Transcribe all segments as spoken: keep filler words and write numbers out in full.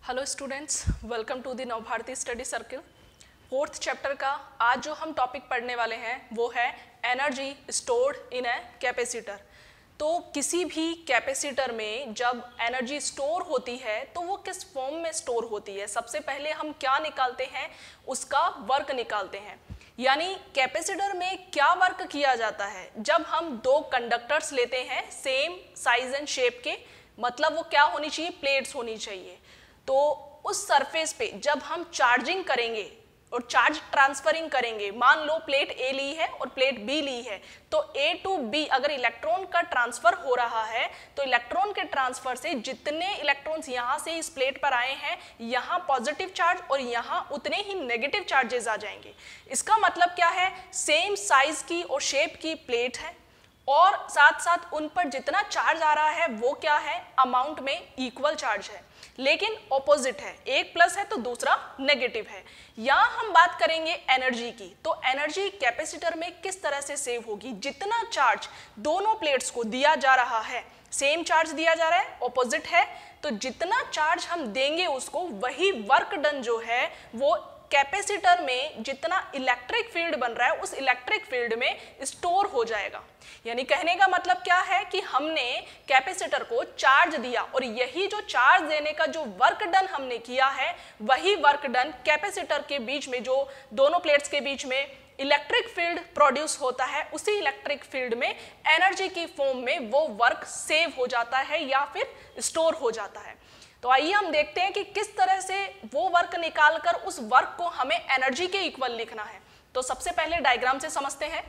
Hello students, welcome to the Navbharati study circle. Fourth chapter का आज जो हम टॉपिक पढ़ने वाले हैं वो है energy stored in a capacitor. तो किसी भी कैपेसिटर में जब एनर्जी स्टोर होती है तो वो किस फॉर्म में स्टोर होती है, सबसे पहले हम क्या निकालते हैं, उसका वर्क निकालते हैं। यानी कैपेसिटर में क्या वर्क किया जाता है जब हम दो कंडक्टर्स लेते हैं सेम साइज एंड शेप के, मतलब वो क्या होनी चाहिए, प्लेट्स होनी चाहिए। तो उस सरफेस पे जब हम चार्जिंग करेंगे और चार्ज ट्रांसफरिंग करेंगे, मान लो प्लेट ए ली है और प्लेट बी ली है, तो ए टू बी अगर इलेक्ट्रॉन का ट्रांसफर हो रहा है तो इलेक्ट्रॉन के ट्रांसफर से जितने इलेक्ट्रॉन्स यहाँ से इस प्लेट पर आए हैं, यहाँ पॉजिटिव चार्ज और यहाँ उतने ही नेगेटिव चार्जेस आ जाएंगे। इसका मतलब क्या है, सेम साइज की और शेप की प्लेट है और साथ साथ उन पर जितना चार्ज आ रहा है वो क्या है, अमाउंट में इक्वल चार्ज है, लेकिन ऑपोजिट है, एक प्लस है तो दूसरा नेगेटिव है। यहाँ हम बात करेंगे एनर्जी की। तो एनर्जी कैपेसिटर में किस तरह से सेव होगी, जितना चार्ज दोनों प्लेट्स को दिया जा रहा है, सेम चार्ज दिया जा रहा है, ऑपोजिट है, तो जितना चार्ज हम देंगे उसको वही वर्क डन जो है वो कैपेसिटर में जितना इलेक्ट्रिक फील्ड बन रहा है उस इलेक्ट्रिक फील्ड में स्टोर हो जाएगा। यानी कहने का मतलब क्या है कि हमने कैपेसिटर को चार्ज दिया और यही जो चार्ज देने का जो वर्क डन हमने किया है वही वर्क डन कैपेसिटर के बीच में, जो दोनों प्लेट्स के बीच में इलेक्ट्रिक फील्ड प्रोड्यूस होता है, उसी इलेक्ट्रिक फील्ड में एनर्जी की फॉर्म में वो वर्क सेव हो जाता है या फिर स्टोर हो जाता है। तो आइए हम देखते हैं कि किस तरह से वो वर्क निकालकर उस वर्क को हमें एनर्जी के इक्वल लिखना है। तो सबसे पहले डायग्राम से समझते हैं।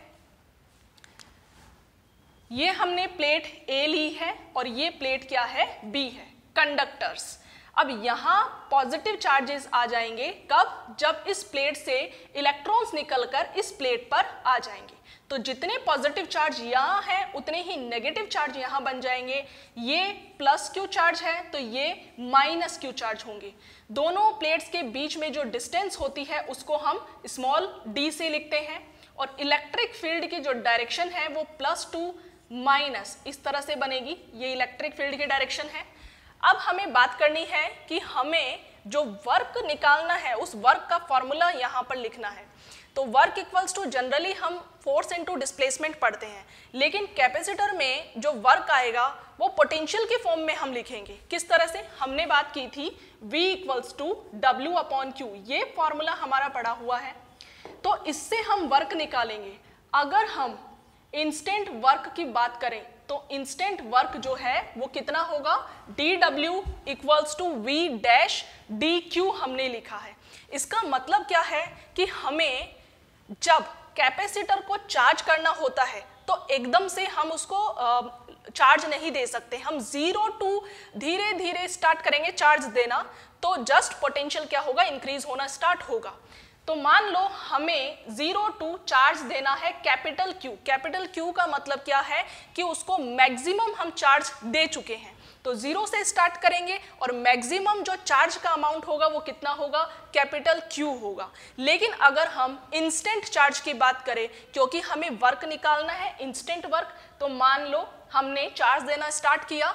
ये हमने प्लेट ए ली है और ये प्लेट क्या है, बी है, कंडक्टर्स। अब यहाँ पॉजिटिव चार्जेस आ जाएंगे कब, जब इस प्लेट से इलेक्ट्रॉन्स निकलकर इस प्लेट पर आ जाएंगे। तो जितने पॉजिटिव चार्ज यहाँ हैं उतने ही नेगेटिव चार्ज यहाँ बन जाएंगे। ये प्लस क्यू चार्ज है तो ये माइनस क्यू चार्ज होंगे। दोनों प्लेट्स के बीच में जो डिस्टेंस होती है उसको हम स्मॉल डी से लिखते हैं और इलेक्ट्रिक फील्ड की जो डायरेक्शन है वो प्लस टू माइनस इस तरह से बनेगी। ये इलेक्ट्रिक फील्ड की डायरेक्शन है। अब हमें बात करनी है कि हमें जो वर्क निकालना है उस वर्क का फॉर्मूला यहाँ पर लिखना है। तो वर्क इक्वल्स टू, जनरली हम फोर्स इनटू डिस्प्लेसमेंट पढ़ते हैं, लेकिन कैपेसिटर में जो वर्क आएगा वो पोटेंशियल के फॉर्म में हम लिखेंगे। किस तरह से, हमने बात की थी V equals to W upon Q, ये फॉर्मूला हमारा पड़ा हुआ है। तो इससे हम वर्क निकालेंगे। अगर हम इंस्टेंट वर्क की बात करें तो इंस्टेंट वर्क जो है वो कितना होगा, d W equals to V dash d Q हमने लिखा है। इसका मतलब क्या है कि हमें जब कैपेसिटर को चार्ज करना होता है तो एकदम से हम उसको चार्ज नहीं दे सकते। हम जीरो टू धीरे धीरे स्टार्ट करेंगे चार्ज देना, तो जस्ट पोटेंशियल क्या होगा, इंक्रीज होना स्टार्ट होगा। तो मान लो हमें जीरो टू चार्ज देना है कैपिटल क्यू। कैपिटल क्यू का मतलब क्या है कि उसको मैक्सिमम हम चार्ज दे चुके हैं। तो जीरो से स्टार्ट करेंगे और मैक्सिमम जो चार्ज का अमाउंट होगा वो कितना होगा, कैपिटल क्यू होगा। लेकिन अगर हम इंस्टेंट चार्ज की बात करें, क्योंकि हमें वर्क निकालना है इंस्टेंट वर्क, तो मान लो हमने चार्ज देना स्टार्ट किया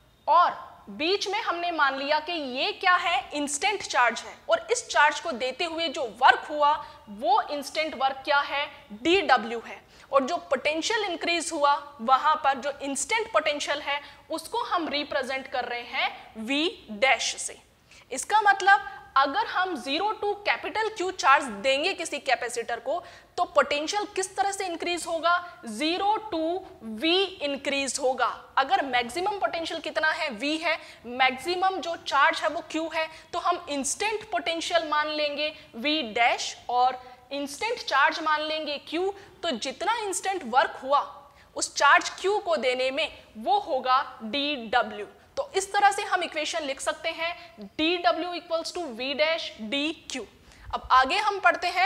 और बीच में हमने मान लिया कि ये क्या है, इंस्टेंट चार्ज है, और इस चार्ज को देते हुए जो वर्क हुआ वो इंस्टेंट वर्क क्या है, डी डब्ल्यू है। और जो पोटेंशियल इंक्रीज हुआ वहां पर जो इंस्टेंट पोटेंशियल है उसको हम रिप्रेजेंट कर रहे हैं V डैश से। इसका मतलब अगर हम zero to capital Q charge देंगे किसी कैपेसिटर को तो पोटेंशियल किस तरह से इंक्रीज होगा, जीरो टू V इंक्रीज होगा। अगर मैक्सिमम पोटेंशियल कितना है, V है, मैक्सिमम जो चार्ज है वो Q है, तो हम इंस्टेंट पोटेंशियल मान लेंगे V डैश और इंस्टेंट चार्ज मान लेंगे Q। तो जितना इंस्टेंट वर्क हुआ उस चार्ज Q को देने में वो होगा डी डब्ल्यू। तो इस तरह से हम इक्वेशन लिख सकते हैं, d W equals to V dash d Q. अब आगे हम पढ़ते हैं,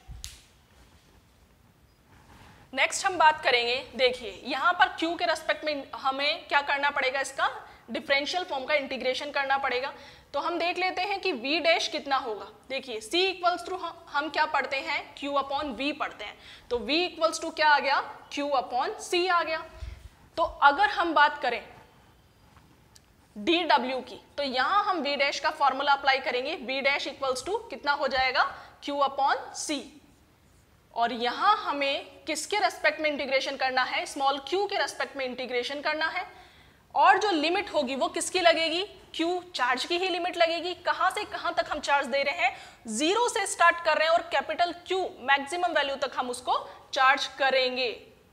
नेक्स्ट हम बात करेंगे। देखिए यहाँ पर Q के रेस्पेक्ट में हमें क्या करना पड़ेगा, इसका डिफरेंशियल फॉर्म का इंटीग्रेशन करना पड़ेगा। तो हम देख लेते हैं कि V डैश कितना होगा। देखिए C इक्वल्स टू हम क्या पढ़ते हैं, Q अपॉन V पढ़ते हैं। तो V इक्वल्स टू क्या आ गया, Q अपॉन C आ गया। तो अगर हम बात करें डी डब्ल्यू की। तो यहां हम वी डैश का फॉर्मूला अप्लाई करेंगे, वी डैश इक्वल्स टू कितना हो जाएगा, क्यू अपॉन सी। और यहां हमें किसके रेस्पेक्ट में इंटीग्रेशन करना है, स्मॉल क्यू के रेस्पेक्ट में इंटीग्रेशन करना है। और जो लिमिट होगी वो किसकी लगेगी, क्यू चार्ज की ही लिमिट लगेगी। कहां से कहां तक हम चार्ज दे रहे हैं, जीरो से स्टार्ट कर रहे हैं और कैपिटल क्यू मैक्सिमम वैल्यू तक हम उसको चार्ज करेंगे।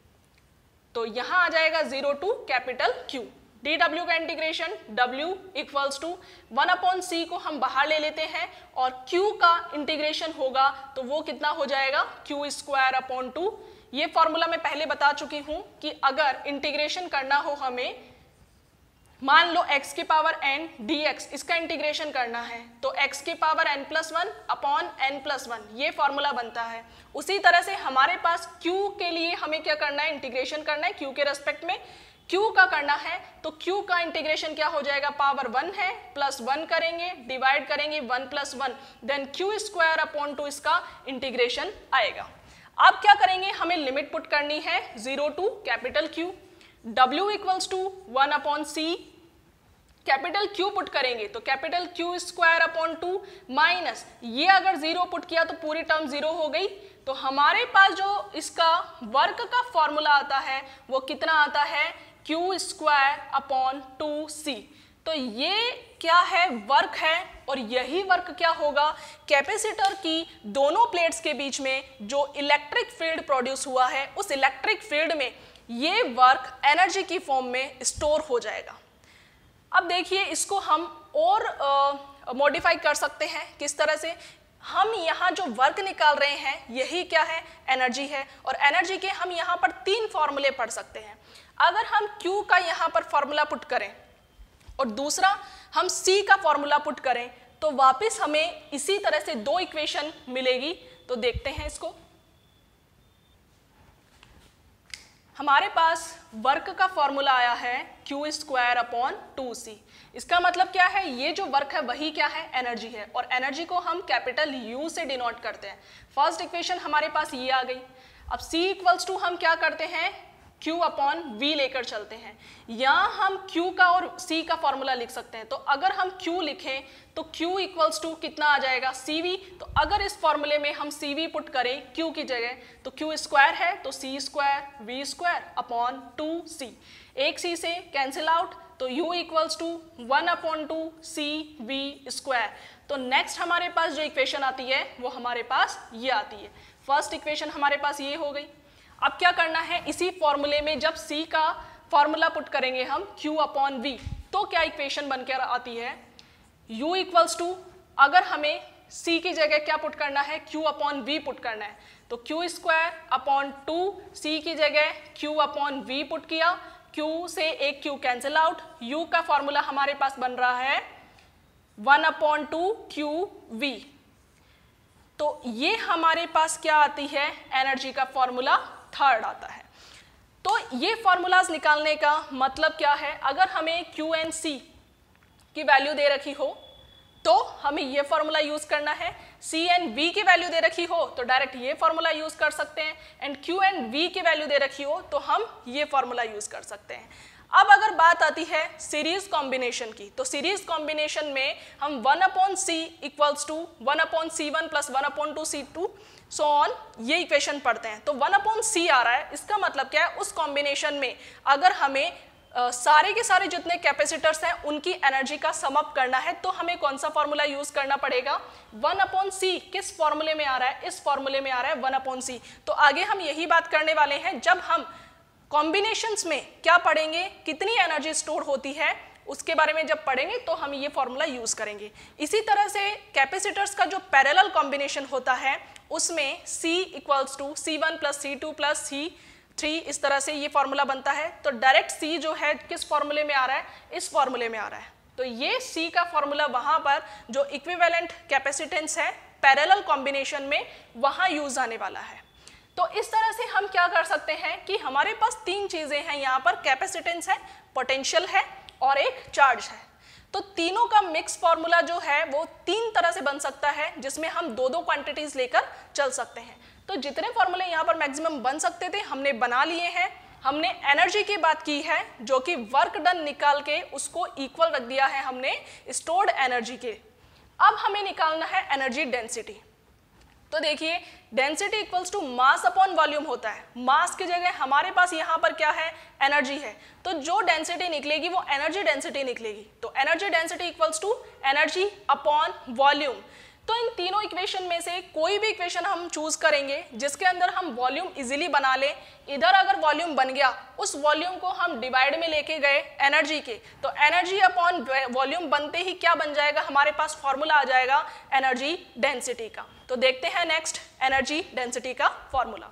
तो यहां आ जाएगा zero to capital Q. D W का integration W equals to one upon C को हम बाहर ले लेते हैं और Q का इंटीग्रेशन होगा तो वो कितना हो जाएगा, क्यू स्क्वायर अपॉन टू। ये फॉर्मूला मैं पहले बता चुकी हूं कि अगर इंटीग्रेशन करना हो हमें, मान लो x की पावर n dx, इसका इंटीग्रेशन करना है तो x की power n plus one upon N plus one, ये फॉर्मूला बनता है। उसी तरह से हमारे पास q के लिए हमें क्या करना है, इंटीग्रेशन करना है q के रेस्पेक्ट में। q का करना है तो q का इंटीग्रेशन क्या हो जाएगा, पावर वन है प्लस वन करेंगे, डिवाइड करेंगे one plus one, then Q square upon two इसका इंटीग्रेशन आएगा। अब क्या करेंगे, हमें लिमिट पुट करनी है zero to capital Q, W equals to one upon सी, कैपिटल Q पुट करेंगे तो capital Q square upon two minus, ये अगर जीरो पुट किया तो पूरी टर्म जीरो हो गई। तो हमारे पास जो इसका वर्क का फॉर्मूला आता है वो कितना आता है, Q square upon two C. तो ये क्या है, वर्क है। और यही वर्क क्या होगा, कैपेसिटर की दोनों प्लेट्स के बीच में जो इलेक्ट्रिक फील्ड प्रोड्यूस हुआ है उस इलेक्ट्रिक फील्ड में ये वर्क एनर्जी की फॉर्म में स्टोर हो जाएगा। अब देखिए इसको हम और मॉडिफाई कर सकते हैं, किस तरह से, हम यहाँ जो वर्क निकाल रहे हैं यही क्या है, एनर्जी है। और एनर्जी के हम यहाँ पर तीन फॉर्मूले पढ़ सकते हैं। अगर हम Q का यहाँ पर फॉर्मूला पुट करें और दूसरा हम C का फॉर्मूला पुट करें तो वापस हमें इसी तरह से दो इक्वेशन मिलेगी। तो देखते हैं इसको। हमारे पास वर्क का फॉर्मूला आया है Q square upon two C. इसका मतलब क्या है, ये जो वर्क है वही क्या है, एनर्जी है। और एनर्जी को हम कैपिटल यू से डिनोट करते हैं। फर्स्ट इक्वेशन हमारे पास ये आ गई। अब C इक्वल्स टू हम क्या करते हैं, Q अपॉन V लेकर चलते हैं। यहाँ हम Q का और C का फॉर्मूला लिख सकते हैं। तो अगर हम Q लिखें तो Q इक्वल्स टू कितना आ जाएगा, C V। तो अगर इस फॉर्मूले में हम C V पुट करें Q की जगह तो Q स्क्वायर है तो C square V square upon two C, एक C से कैंसिल आउट तो U equals to one upon two C V square. तो नेक्स्ट हमारे पास जो इक्वेशन आती है वो हमारे पास ये आती है। फर्स्ट इक्वेशन हमारे पास ये हो गई। अब क्या करना है, इसी फॉर्मूले में जब C का फॉर्मूला पुट करेंगे हम Q अपॉन V तो क्या इक्वेशन बनकर आती है, U इक्वल्स टू, अगर हमें C की जगह क्या पुट करना है, Q अपॉन V पुट करना है तो Q square upon two, C की जगह Q अपॉन V पुट किया, Q से एक Q कैंसिल आउट, U का फॉर्मूला हमारे पास बन रहा है one upon two Q V. तो ये हमारे पास क्या आती है, एनर्जी का फॉर्मूला थर्ड आता है। तो ये फॉर्मूलाज निकालने का मतलब क्या है, अगर हमें Q एंड C की वैल्यू दे रखी हो तो हमें ये फॉर्मूला यूज करना है, C एंड V की वैल्यू दे रखी हो तो डायरेक्ट ये फॉर्मूला यूज कर सकते हैं, एंड Q एंड V की वैल्यू दे रखी हो तो हम ये फॉर्मूला यूज कर सकते हैं। अब अगर बात आती है सीरीज कॉम्बिनेशन की, तो सीरीज कॉम्बिनेशन में हम one upon C equals to one upon C one plus one upon two C two so on, ये इक्वेशन पढ़ते हैं। तो वन अपॉन सी आ रहा है, इसका मतलब क्या है, उस कॉम्बिनेशन में अगर हमें Uh, सारे के सारे जितने कैपेसिटर्स हैं उनकी एनर्जी का सम अप करना है तो हमें कौन सा फॉर्मूला यूज करना पड़ेगा, वन अपॉन सी। किस फॉर्मूले में आ रहा है, इस फॉर्मूले में आ रहा है वन अपॉन सी। तो आगे हम यही बात करने वाले हैं, जब हम कॉम्बिनेशंस में क्या पढ़ेंगे, कितनी एनर्जी स्टोर होती है उसके बारे में जब पढ़ेंगे तो हम ये फॉर्मूला यूज करेंगे। इसी तरह से कैपेसिटर्स का जो पैरेलल कॉम्बिनेशन होता है उसमें C equals to C one plus C two plus C three, इस तरह से ये फॉर्मूला बनता है। तो डायरेक्ट C जो है किस फॉर्मूले में आ रहा है, इस फॉर्मूले में आ रहा है। तो ये C का फॉर्मूला वहां पर जो इक्विवेलेंट कैपेसिटेंस है पैरेलल कॉम्बिनेशन में वहां यूज आने वाला है। तो इस तरह से हम क्या कर सकते हैं कि हमारे पास तीन चीजें हैं यहाँ पर, कैपेसिटेंस है, पोटेंशियल है और एक चार्ज है। तो तीनों का मिक्स फॉर्मूला जो है वो तीन तरह से बन सकता है, जिसमें हम दो दो क्वांटिटीज लेकर चल सकते हैं। तो जितने फॉर्मूले यहाँ पर मैक्सिमम बन सकते थे हमने बना लिए हैं। हमने एनर्जी की बात की है जो कि वर्क डन निकाल के उसको इक्वल रख दिया है हमने स्टोर्ड एनर्जी के। अब हमें निकालना है एनर्जी डेंसिटी। तो देखिए density equals to mass upon volume होता है। मास की जगह हमारे पास यहाँ पर क्या है, एनर्जी है, तो जो डेंसिटी निकलेगी वो एनर्जी डेंसिटी निकलेगी। तो energy density equals to energy upon volume. तो इन तीनों इक्वेशन में से कोई भी इक्वेशन हम चूज करेंगे जिसके अंदर हम वॉल्यूम इजीली बना लें। इधर अगर वॉल्यूम बन गया, उस वॉल्यूम को हम डिवाइड में लेके गए एनर्जी के, तो एनर्जी अपॉन वॉल्यूम बनते ही क्या बन जाएगा, हमारे पास फॉर्मूला आ जाएगा एनर्जी डेंसिटी का। तो देखते हैं नेक्स्ट एनर्जी डेंसिटी का फॉर्मूला।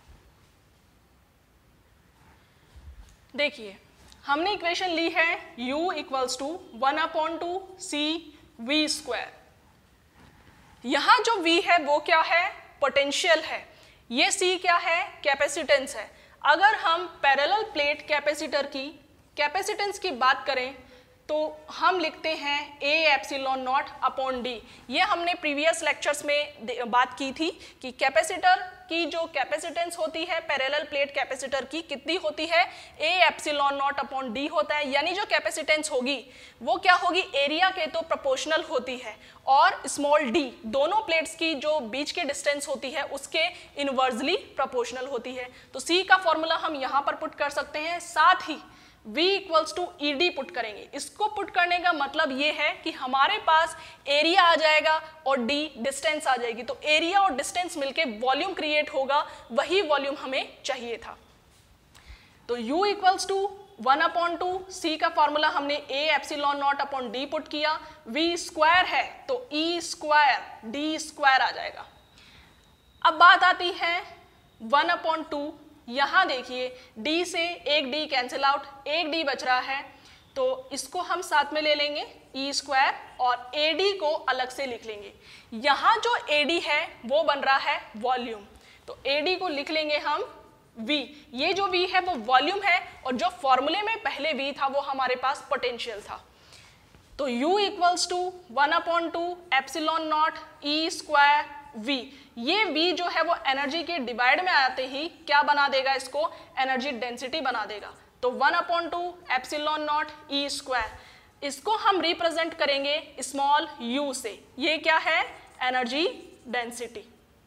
देखिए हमने इक्वेशन ली है U equals to one upon two C V square. यहां जो V है वो क्या है, पोटेंशियल है। ये C क्या है, कैपेसिटेंस है। अगर हम पैरेलल प्लेट कैपेसिटर की कैपेसिटेंस की बात करें तो हम लिखते हैं A epsilon naught upon D. ये हमने प्रीवियस लेक्चर्स में बात की थी कि कैपेसिटर की जो कैपेसिटेंस होती है पैरेलल प्लेट कैपेसिटर की कितनी होती है, A epsilon naught upon D होता है। यानी जो कैपेसिटेंस होगी वो क्या होगी, एरिया के तो प्रोपोर्शनल होती है और स्मॉल d दोनों प्लेट्स की जो बीच की डिस्टेंस होती है उसके इनवर्सली प्रोपोर्शनल होती है। तो C का फॉर्मूला हम यहाँ पर पुट कर सकते हैं, साथ ही V equals to E D put करेंगे। इसको पुट करने का मतलब ये है कि हमारे पास एरिया आ जाएगा और D डिस्टेंस आ जाएगी। तो एरिया और डिस्टेंस मिलके वॉल्यूम क्रिएट होगा, वही वॉल्यूम हमें चाहिए था। तो U equals to one upon two C का फॉर्मूला हमने A epsilon naught upon D put किया। V स्क्वायर है तो E स्क्वायर डी स्क्वायर आ जाएगा। अब बात आती है वन अपॉन टू। यहां देखिए d से एक d कैंसिल आउट, एक d बच रहा है, तो इसको हम साथ में ले लेंगे e स्क्वायर और ad को अलग से लिख लेंगे। यहां जो ad है वो बन रहा है वॉल्यूम, तो ad को लिख लेंगे हम v। ये जो v है वो वॉल्यूम है और जो फॉर्मूले में पहले v था वो हमारे पास पोटेंशियल था। तो u equals to one upon two epsilon naught e square v। ये v जो है वो एनर्जी के डिवाइड में आते ही क्या बना देगा, इसको एनर्जी डेंसिटी बना देगा। तो one upon two epsilon naught E square, इसको हम रिप्रेजेंट करेंगे स्मॉल u से। ये क्या है, एनर्जी डेंसिटी।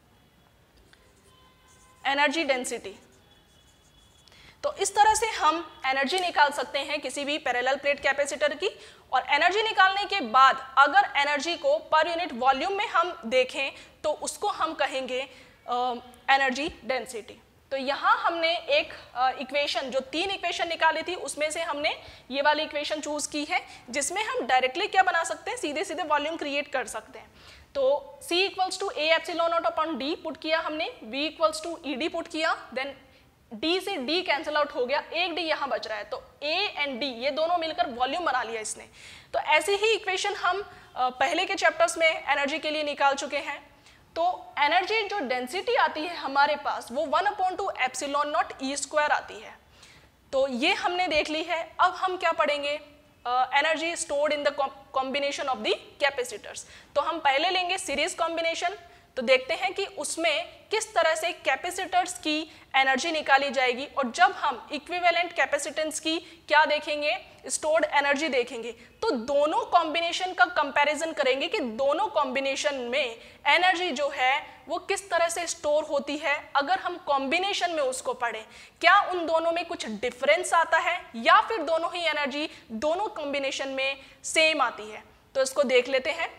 एनर्जी डेंसिटी तो इस तरह से हम एनर्जी निकाल सकते हैं किसी भी पैरेलल प्लेट कैपेसिटर की। और एनर्जी निकालने के बाद अगर एनर्जी को पर यूनिट वॉल्यूम में हम देखें तो उसको हम कहेंगे एनर्जी डेंसिटी। तो यहाँ हमने एक इक्वेशन uh, जो तीन इक्वेशन निकाली थी उसमें से हमने ये वाली इक्वेशन चूज की है जिसमें हम डायरेक्टली क्या बना सकते हैं, सीधे सीधे वॉल्यूम क्रिएट कर सकते हैं। तो C equals to A epsilon naught upon D put किया हमने, V equals to E D put किया, देन D से D कैंसिल आउट हो गया, एक D यहाँ बच रहा है, तो A एंड D ये दोनों मिलकर वॉल्यूम बना लिया इसने। तो ऐसी ही इक्वेशन हम पहले के चैप्टर्स में एनर्जी के लिए निकाल चुके हैं। तो एनर्जी जो डेंसिटी आती है हमारे पास वो one upon two epsilon naught E square आती है। तो ये हमने देख ली है। अब हम क्या पढ़ेंगे, energy stored in the combination of the capacitors. तो हम पहले लेंगे सीरीज कॉम्बिनेशन। तो देखते हैं कि उसमें किस तरह से कैपेसिटर्स की एनर्जी निकाली जाएगी। और जब हम इक्विवेलेंट कैपेसिटेंस की क्या देखेंगे, स्टोर्ड एनर्जी देखेंगे, तो दोनों कॉम्बिनेशन का कंपैरिजन करेंगे कि दोनों कॉम्बिनेशन में एनर्जी जो है वो किस तरह से स्टोर होती है। अगर हम कॉम्बिनेशन में उसको पढ़ें, क्या उन दोनों में कुछ डिफरेंस आता है या फिर दोनों ही एनर्जी दोनों कॉम्बिनेशन में सेम आती है। तो इसको देख लेते हैं।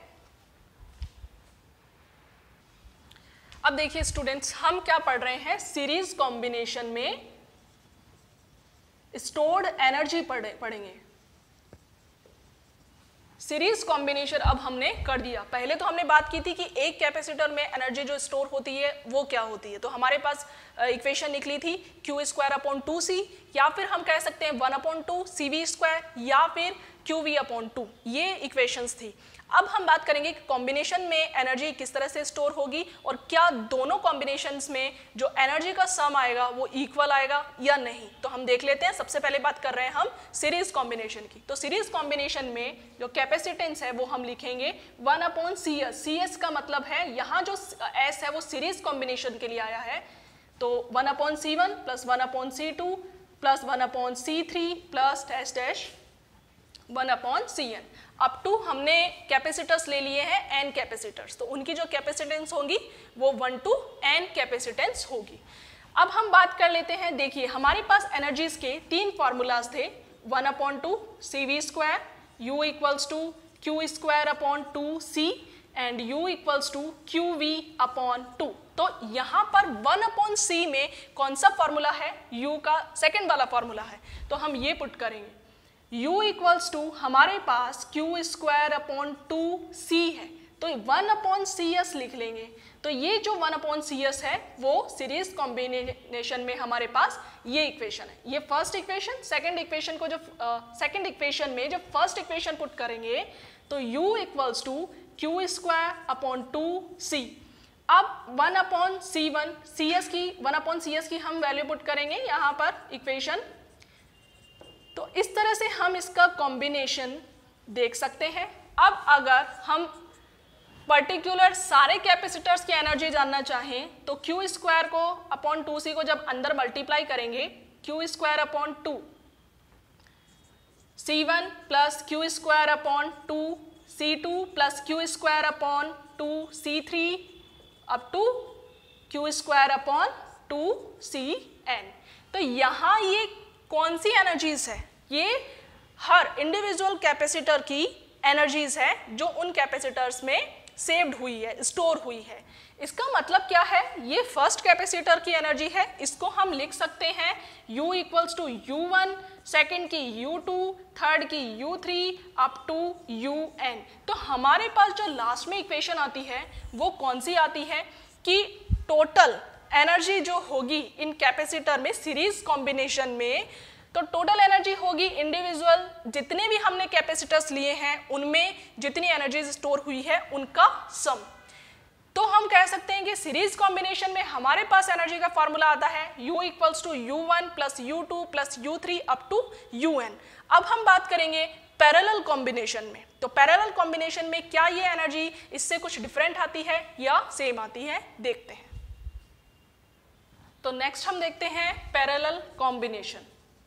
अब देखिए स्टूडेंट्स, हम क्या पढ़ रहे हैं, सीरीज कॉम्बिनेशन में स्टोर्ड एनर्जी पढ़े पढ़ेंगे। सीरीज कॉम्बिनेशन अब हमने कर दिया। पहले तो हमने बात की थी कि एक कैपेसिटर में एनर्जी जो स्टोर होती है वो क्या होती है। तो हमारे पास इक्वेशन निकली थी Q square upon two C, या फिर हम कह सकते हैं one upon two C V square, या फिर क्यू वी अपॉन टू, ये इक्वेशंस थी। अब हम बात करेंगे कि कॉम्बिनेशन में एनर्जी किस तरह से स्टोर होगी और क्या दोनों कॉम्बिनेशंस में जो एनर्जी का सम आएगा वो इक्वल आएगा या नहीं। तो हम देख लेते हैं। सबसे पहले बात कर रहे हैं हम सीरीज कॉम्बिनेशन की। तो सीरीज कॉम्बिनेशन में जो कैपेसिटेंस है वो हम लिखेंगे one upon C S. C S का मतलब है यहाँ जो एस है वो सीरीज कॉम्बिनेशन के लिए आया है। तो one upon C one plus one upon C two plus one upon C three plus dash dash one upon C N. Up to हमने कैपेसिटर्स ले लिए हैं एन कैपेसिटर्स, तो उनकी जो कैपेसिटेंस होगी वो वन टू एन कैपेसिटेंस होगी। अब हम बात कर लेते हैं, देखिए हमारे पास एनर्जीज के तीन फॉर्मूलाज थे, one upon two C V square, U equals to Q square upon two C and U equals to Q V upon two. तो यहाँ पर वन अपॉन सी में कौन सा फॉर्मूला है, u का सेकेंड वाला फॉर्मूला है, तो हम ये पुट करेंगे u इक्वल्स टू हमारे पास Q square upon two C है, तो वन अपॉन सी एस लिख लेंगे। तो ये जो वन अपॉन सी एस है वो सीरीज कॉम्बिनेशन में हमारे पास ये इक्वेशन है, ये फर्स्ट इक्वेशन। सेकंड इक्वेशन को जो सेकंड uh, इक्वेशन में जब फर्स्ट इक्वेशन पुट करेंगे तो u equals to Q square upon two C. अब one upon C one C S की वन अपॉन सी एस की हम वैल्यू पुट करेंगे यहाँ पर इक्वेशन। तो इस तरह से हम इसका कॉम्बिनेशन देख सकते हैं। अब अगर हम पर्टिकुलर सारे कैपेसिटर्स की एनर्जी जानना चाहें तो क्यू स्क्वायर को अपॉन टू सी को जब अंदर मल्टीप्लाई करेंगे, Q square upon two C one plus Q square upon two C two plus Q square upon two C three up to Q square upon two C N. तो यहाँ ये कौन सी energies है, ये हर इंडिविजुअल कैपेसिटर की energies है जो उन कैपेसिटर्स में सेव्ड हुई है, स्टोर हुई है। इसका मतलब क्या है, ये फर्स्ट कैपेसिटर की एनर्जी है, इसको हम लिख सकते हैं U equals to U one, second की यू टू, थर्ड की U three up to U N. तो हमारे पास जो लास्ट में इक्वेशन आती है वो कौन सी आती है कि टोटल एनर्जी जो होगी इन कैपेसिटर में सीरीज कॉम्बिनेशन में, तो टोटल एनर्जी होगी इंडिविजुअल जितने भी हमने कैपेसिटर्स लिए हैं उनमें जितनी एनर्जी स्टोर हुई है उनका सम। तो हम कह सकते हैं कि सीरीज कॉम्बिनेशन में हमारे पास एनर्जी का फॉर्मूला आता है U equals to U one plus U two plus U three up to U N. अब हम बात करेंगे पैरेलल कॉम्बिनेशन में, तो पैरेलल कॉम्बिनेशन में क्या ये एनर्जी इससे कुछ डिफरेंट आती है या सेम आती है, देखते हैं। तो नेक्स्ट हम देखते हैं पैरेलल कॉम्बिनेशन।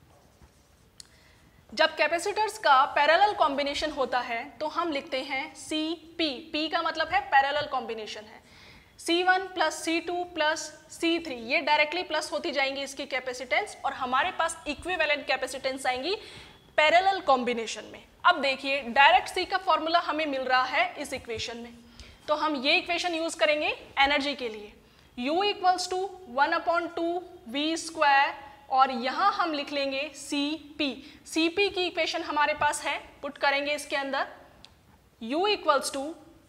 जब कैपेसिटर्स का पैरेलल कॉम्बिनेशन होता है तो हम लिखते हैं सी पी, पी का मतलब है पैरेलल कॉम्बिनेशन है, C one plus C two plus C three, ये डायरेक्टली प्लस होती जाएंगी इसकी कैपेसिटेंस और हमारे पास इक्विवेलेंट कैपेसिटेंस आएंगी पैरेलल कॉम्बिनेशन में। अब देखिए डायरेक्ट सी का फॉर्मूला हमें मिल रहा है इस इक्वेशन में, तो हम ये इक्वेशन यूज करेंगे एनर्जी के लिए, U equals to one upon two V square और यहाँ हम लिख लेंगे सी पी। सी पी की इक्वेशन हमारे पास है, पुट करेंगे इसके अंदर U equals to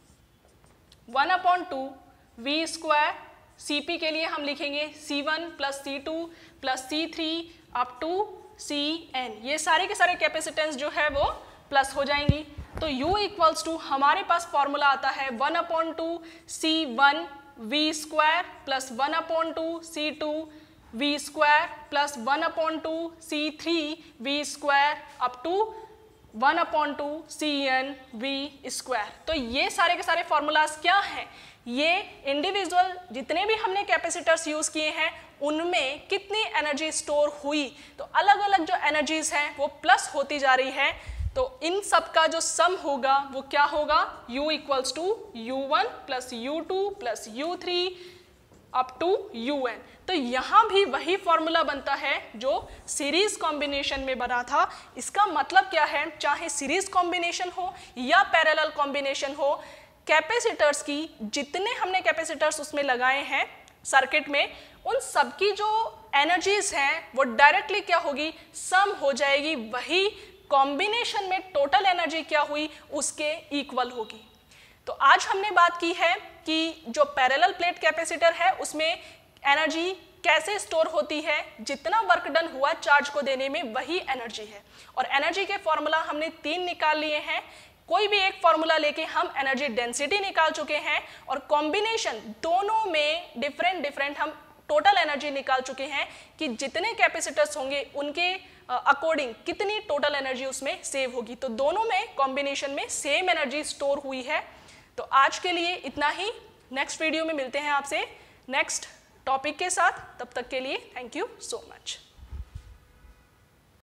one upon two V square, C P के लिए हम लिखेंगे C one plus C two plus C three up to C N. ये सारे के सारे कैपेसिटेंस जो है वो प्लस हो जाएंगी। तो U इक्वल्स टू हमारे पास फॉर्मूला आता है one upon two C one V square plus one upon two C two V square plus one upon two C three V square up to one upon two C N V square. तो ये सारे के सारे formulas क्या हैं, ये individual जितने भी हमने कैपेसिटर्स यूज किए हैं उनमें कितनी एनर्जी स्टोर हुई, तो अलग अलग जो एनर्जीज हैं वो प्लस होती जा रही है। तो इन सब का जो सम होगा वो क्या होगा, U equals to U one plus U two plus U three up to U N. तो यहाँ भी वही फॉर्मूला बनता है जो सीरीज कॉम्बिनेशन में बना था। इसका मतलब क्या है, चाहे सीरीज कॉम्बिनेशन हो या पैरेलल कॉम्बिनेशन हो, कैपेसिटर्स की जितने हमने कैपेसिटर्स उसमें लगाए हैं सर्किट में, उन सबकी जो एनर्जीज हैं वो डायरेक्टली क्या होगी, सम हो जाएगी, वही कॉम्बिनेशन में टोटल एनर्जी क्या हुई उसके इक्वल होगी। तो आज हमने बात की है कि जो पैरेलल प्लेट कैपेसिटर है उसमें एनर्जी कैसे स्टोर होती है, जितना वर्क डन हुआ चार्ज को देने में वही एनर्जी है। और एनर्जी के फॉर्मूला हमने तीन निकाल लिए हैं, कोई भी एक फॉर्मूला लेके हम एनर्जी डेंसिटी निकाल चुके हैं और कॉम्बिनेशन दोनों में डिफरेंट डिफरेंट हम टोटल एनर्जी निकाल चुके हैं कि जितने कैपेसिटर्स होंगे उनके अकॉर्डिंग uh, कितनी टोटल एनर्जी उसमें सेव होगी। तो दोनों में कॉम्बिनेशन में सेम एनर्जी स्टोर हुई है। तो आज के लिए इतना ही, नेक्स्ट वीडियो में मिलते हैं आपसे नेक्स्ट टॉपिक के साथ। तब तक के लिए थैंक यू सो मच।